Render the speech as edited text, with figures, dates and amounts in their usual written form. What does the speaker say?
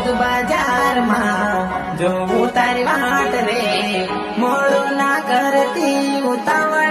रोज बाजार में जो तारी वाट रे मोड़ो ना करती उतावळ